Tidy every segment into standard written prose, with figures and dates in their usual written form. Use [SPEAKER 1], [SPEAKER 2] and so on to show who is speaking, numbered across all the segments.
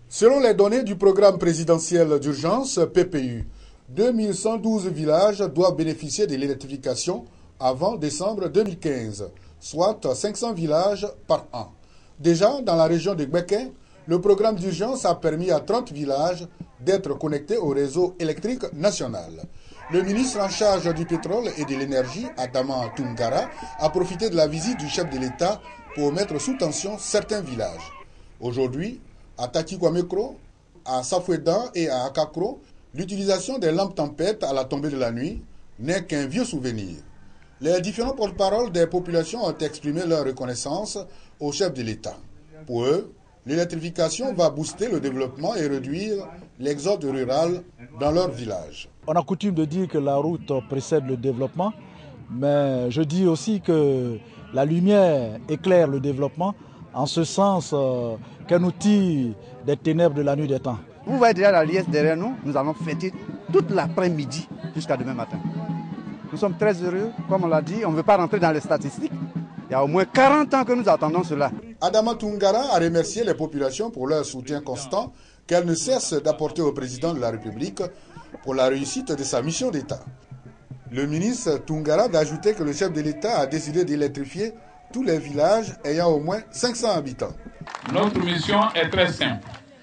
[SPEAKER 1] Selon les données du programme présidentiel d'urgence PPU, 2112 villages doivent bénéficier de l'électrification avant décembre 2015, soit 500 villages par an. Déjà, dans la région de Gbeke, le programme d'urgence a permis à 30 villages d'être connectés au réseau électrique national. Le ministre en charge du pétrole et de l'énergie, Adama Toungara, a profité de la visite du chef de l'État pour mettre sous tension certains villages. Aujourd'hui, à Takikwamekro, à Safouedan et à Akakro, l'utilisation des lampes tempêtes à la tombée de la nuit n'est qu'un vieux souvenir. Les différents porte-paroles des populations ont exprimé leur reconnaissance au chef de l'État. Pour eux, l'électrification va booster le développement et réduire l'exode rural dans leur village.
[SPEAKER 2] On a coutume de dire que la route précède le développement, mais je dis aussi que la lumière éclaire le développement, en ce sens qu'un outil des ténèbres de la nuit des temps.
[SPEAKER 3] Vous voyez déjà la liesse derrière nous, nous allons fêter toute l'après-midi jusqu'à demain matin. Nous sommes très heureux, comme on l'a dit, on ne veut pas rentrer dans les statistiques. Il y a au moins 40 ans que nous attendons cela.
[SPEAKER 1] Adama Toungara a remercié les populations pour leur soutien constant qu'elles ne cessent d'apporter au président de la République pour la réussite de sa mission d'État. Le ministre Toungara a ajouté que le chef de l'État a décidé d'électrifier tous les villages ayant au moins 500 habitants.
[SPEAKER 4] Notre mission est très simple.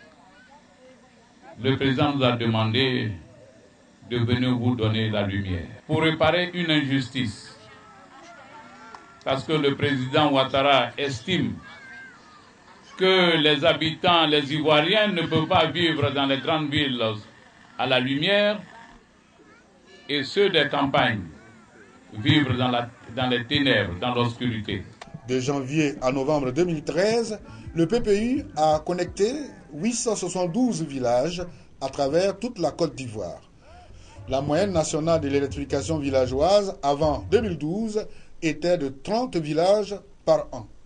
[SPEAKER 4] Le président nous a demandé de venir vous donner la lumière pour réparer une injustice. Parce que le président Ouattara estime que les habitants, les Ivoiriens ne peuvent pas vivre dans les grandes villes à la lumière et ceux des campagnes vivre dans les ténèbres, dans l'obscurité.
[SPEAKER 1] De janvier à novembre 2013, le PPU a connecté 872 villages à travers toute la Côte d'Ivoire. La moyenne nationale de l'électrification villageoise avant 2012 était de 30 villages par an.